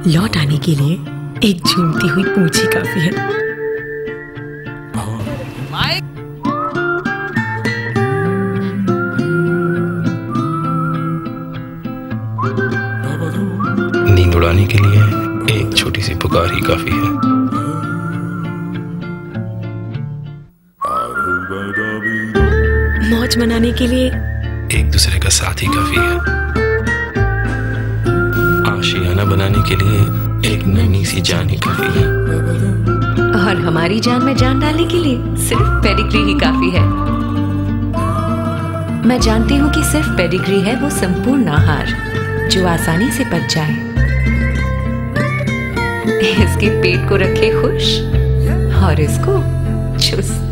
लौट आने के लिए एक झूमती हुई पूंछ ही काफी है। नींद उड़ाने के लिए एक छोटी सी पुकार ही काफी है। मौज मनाने के लिए एक दूसरे का साथ ही काफी है। आशियाना बनाने के लिए एक नन्ही सी जान ही काफी है। और हमारी जान में जान डालने के लिए सिर्फ पेडिग्री ही काफी है। मैं जानती हूँ कि सिर्फ पेडिग्री है वो संपूर्ण आहार जो आसानी से पच जाए, इसके पेट को रखे खुश और इसको चुस्त।